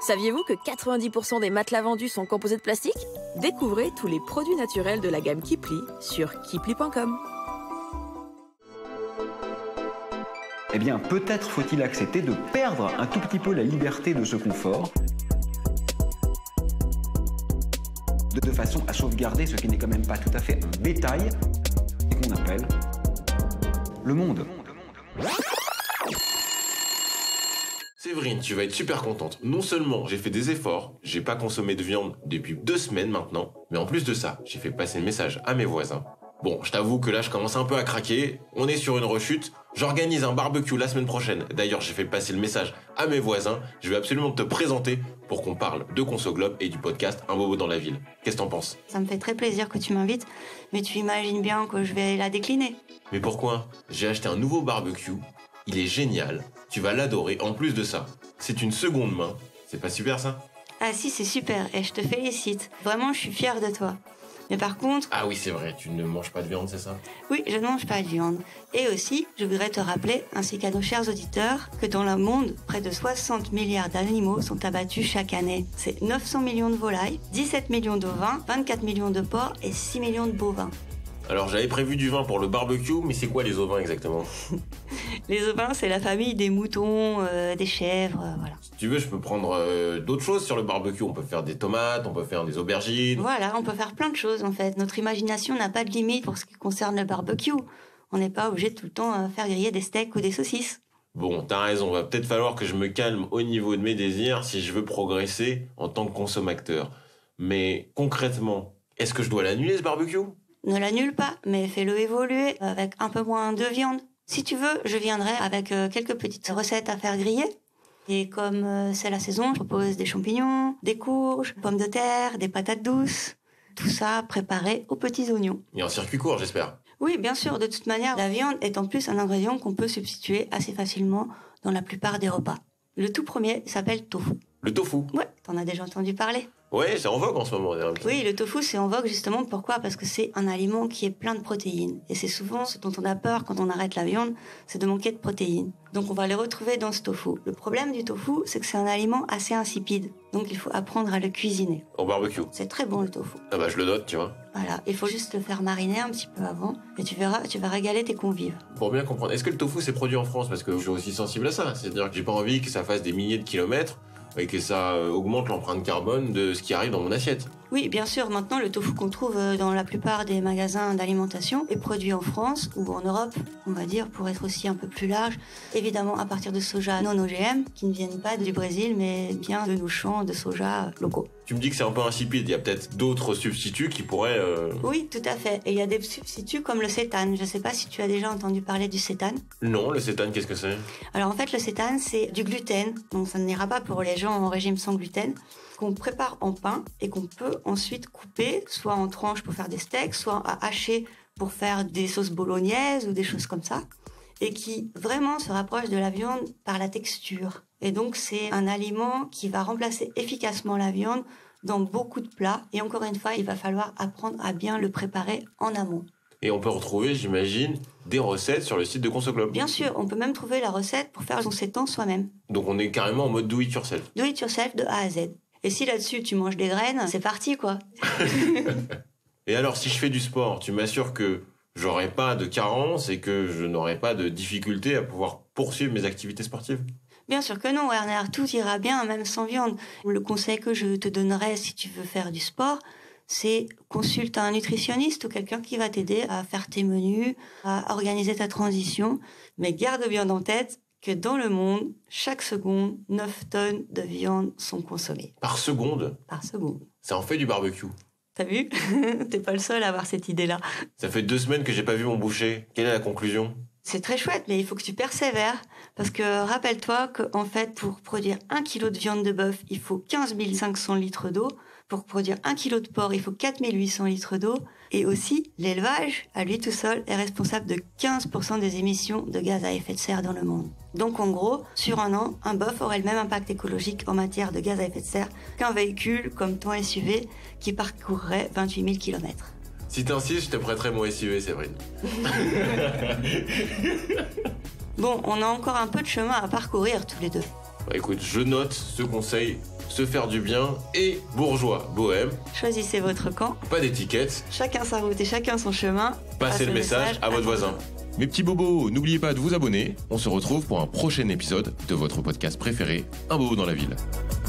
Saviez-vous que 90% des matelas vendus sont composés de plastique? Découvrez tous les produits naturels de la gamme Kipli sur kipli.com. Eh bien, peut-être faut-il accepter de perdre un tout petit peu la liberté de ce confort, de façon à sauvegarder ce qui n'est quand même pas tout à fait un bétail, et qu'on appelle le monde. Séverine, tu vas être super contente. Non seulement j'ai fait des efforts, j'ai pas consommé de viande depuis 2 semaines maintenant, mais en plus de ça, j'ai fait passer le message à mes voisins. Bon, je t'avoue que là, je commence un peu à craquer. On est sur une rechute. J'organise un barbecue la semaine prochaine. D'ailleurs, j'ai fait passer le message à mes voisins. Je vais absolument te présenter pour qu'on parle de Consoglobe et du podcast Un Bobo dans la ville. Qu'est-ce que t'en penses? Ça me fait très plaisir que tu m'invites, mais tu imagines bien que je vais la décliner. Mais pourquoi? J'ai acheté un nouveau barbecue. Il est génial. Tu vas l'adorer. En plus de ça, c'est une seconde main. C'est pas super ça? Ah si, c'est super et je te félicite. Vraiment, je suis fière de toi. Mais par contre... Ah oui, c'est vrai, tu ne manges pas de viande, c'est ça? Oui, je ne mange pas de viande. Et aussi, je voudrais te rappeler, ainsi qu'à nos chers auditeurs, que dans le monde, près de 60 milliards d'animaux sont abattus chaque année. C'est 900 millions de volailles, 17 millions d'ovins, 24 millions de porcs et 6 millions de bovins. Alors j'avais prévu du vin pour le barbecue, mais c'est quoi les ovins exactement? Les ovins, c'est la famille des moutons, des chèvres, voilà. Si tu veux, je peux prendre d'autres choses sur le barbecue. On peut faire des tomates, on peut faire des aubergines. Voilà, on peut faire plein de choses en fait. Notre imagination n'a pas de limite pour ce qui concerne le barbecue. On n'est pas obligé de tout le temps faire griller des steaks ou des saucisses. Bon, t'as raison, va peut-être falloir que je me calme au niveau de mes désirs si je veux progresser en tant que consommateur. Mais concrètement, est-ce que je dois l'annuler ce barbecue? Ne l'annule pas, mais fais-le évoluer avec un peu moins de viande. Si tu veux, je viendrai avec quelques petites recettes à faire griller. Et comme c'est la saison, je propose des champignons, des courges, pommes de terre, des patates douces. Tout ça préparé aux petits oignons. Et en circuit court, j'espère. Oui, bien sûr. De toute manière, la viande est en plus un ingrédient qu'on peut substituer assez facilement dans la plupart des repas. Le tout premier s'appelle tofu. Le tofu? Ouais, t'en as déjà entendu parler. Ouais, c'est en vogue en ce moment. Oui, le tofu, c'est en vogue justement. Pourquoi? Parce que c'est un aliment qui est plein de protéines. Et c'est souvent ce dont on a peur quand on arrête la viande, c'est de manquer de protéines. Donc on va les retrouver dans ce tofu. Le problème du tofu, c'est que c'est un aliment assez insipide. Donc il faut apprendre à le cuisiner. Au barbecue? C'est très bon le tofu. Ah bah je le note, tu vois. Voilà, il faut juste le faire mariner un petit peu avant. Et tu verras, tu vas régaler tes convives. Pour bien comprendre, est-ce que le tofu c'est produit en France? Parce que je suis aussi sensible à ça. C'est-à-dire que j'ai pas envie que ça fasse des milliers de kilomètres et que ça augmente l'empreinte carbone de ce qui arrive dans mon assiette. Oui, bien sûr. Maintenant, le tofu qu'on trouve dans la plupart des magasins d'alimentation est produit en France ou en Europe, on va dire, pour être aussi un peu plus large. Évidemment, à partir de soja non OGM, qui ne viennent pas du Brésil, mais bien de nos champs de soja locaux. Tu me dis que c'est un peu insipide. Il y a peut-être d'autres substituts qui pourraient... Oui, tout à fait. Et il y a des substituts comme le sétane. Je ne sais pas si tu as déjà entendu parler du sétane. Non, le sétane, qu'est-ce que c'est? Alors en fait, le sétane, c'est du gluten. Donc ça n'ira pas pour les gens en régime sans gluten, qu'on prépare en pain et qu'on peut ensuite couper, soit en tranches pour faire des steaks, soit à hacher pour faire des sauces bolognaises ou des choses comme ça, et qui vraiment se rapproche de la viande par la texture. Et donc c'est un aliment qui va remplacer efficacement la viande dans beaucoup de plats. Et encore une fois, il va falloir apprendre à bien le préparer en amont. Et on peut retrouver, j'imagine, des recettes sur le site de Consoglobe. Bien sûr, on peut même trouver la recette pour faire son sétan soi-même. Donc on est carrément en mode do it yourself. Do it yourself de A à Z. Et si là-dessus tu manges des graines, c'est parti quoi. Et alors si je fais du sport, tu m'assures que j'aurai pas de carence et que je n'aurai pas de difficulté à pouvoir poursuivre mes activités sportives? Bien sûr que non, Werner, tout ira bien, même sans viande. Le conseil que je te donnerais si tu veux faire du sport, c'est consulte un nutritionniste ou quelqu'un qui va t'aider à faire tes menus, à organiser ta transition. Mais garde bien en tête que dans le monde, chaque seconde, 9 tonnes de viande sont consommées. Par seconde? Par seconde. Ça en fait du barbecue. T'as vu? T'es pas le seul à avoir cette idée-là. Ça fait 2 semaines que j'ai pas vu mon boucher. Quelle est la conclusion? C'est très chouette, mais il faut que tu persévères. Parce que rappelle-toi qu'en fait, pour produire 1 kilo de viande de bœuf, il faut 15 500 litres d'eau. Pour produire 1 kilo de porc, il faut 4 800 litres d'eau. Et aussi, l'élevage, à lui tout seul, est responsable de 15% des émissions de gaz à effet de serre dans le monde. Donc en gros, sur un an, un bœuf aurait le même impact écologique en matière de gaz à effet de serre qu'un véhicule comme ton SUV qui parcourrait 28 000 km. Si t'insistes, je te prêterai mon SUV, Séverine. Bon, on a encore un peu de chemin à parcourir tous les deux. Bah, écoute, je note ce conseil se faire du bien et bourgeois, bohème. Choisissez votre camp. Pas d'étiquette. Chacun sa route et chacun son chemin. Passez le message à votre voisin. Mes petits bobos, n'oubliez pas de vous abonner. On se retrouve pour un prochain épisode de votre podcast préféré, Un bobo dans la ville.